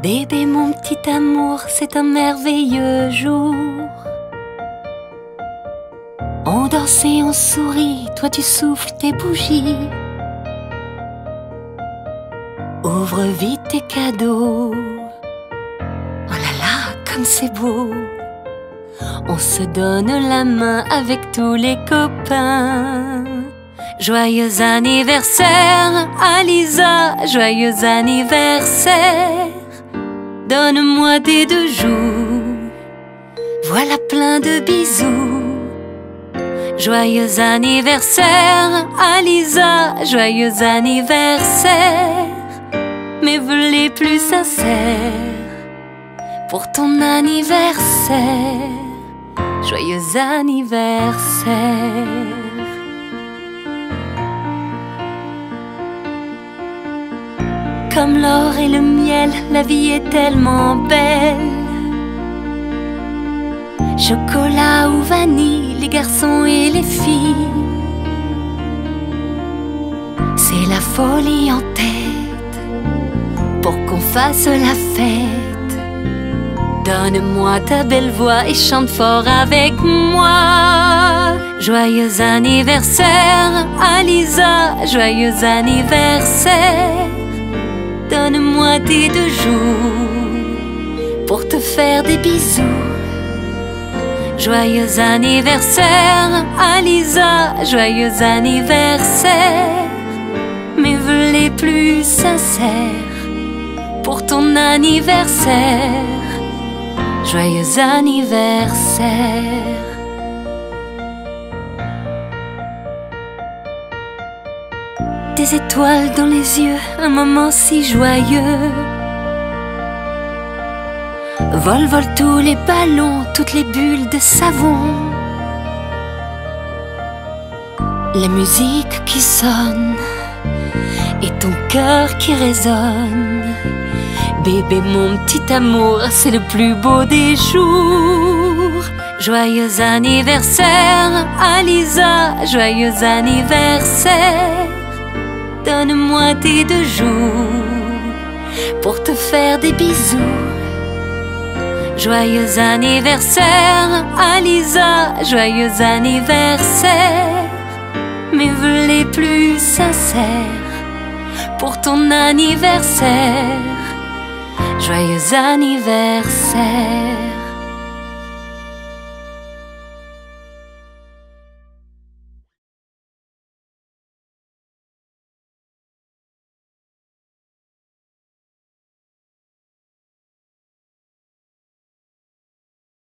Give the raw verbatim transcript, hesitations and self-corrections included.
Bébé, mon petit amour, c'est un merveilleux jour. On danse et on sourit, toi tu souffles tes bougies. Ouvre vite tes cadeaux. Oh là là, comme c'est beau. On se donne la main avec tous les copains. Joyeux anniversaire, Alisa, joyeux anniversaire. Donne-moi tes deux joues, voilà plein de bisous. Joyeux anniversaire, Alisa, joyeux anniversaire. Mes vœux les plus sincères pour ton anniversaire. Joyeux anniversaire. Comme l'or et le miel, la vie est tellement belle. Chocolat ou vanille, les garçons et les filles. C'est la folie en tête pour qu'on fasse la fête. Donne-moi ta belle voix et chante fort avec moi. Joyeux anniversaire, Alisa, joyeux anniversaire. Donne-moi tes deux joues pour te faire des bisous. Joyeux anniversaire, Alisa, joyeux anniversaire. Mes vœux les plus sincères pour ton anniversaire. Joyeux anniversaire. Des étoiles dans les yeux, un moment si joyeux. Vol, vol tous les ballons, toutes les bulles de savon. La musique qui sonne et ton cœur qui résonne. Bébé, mon petit amour, c'est le plus beau des jours. Joyeux anniversaire, Alisa, joyeux anniversaire. Donne-moi tes deux joues pour te faire des bisous. Joyeux anniversaire, Alisa, joyeux anniversaire. Mes vœux les plus sincères pour ton anniversaire. Joyeux anniversaire.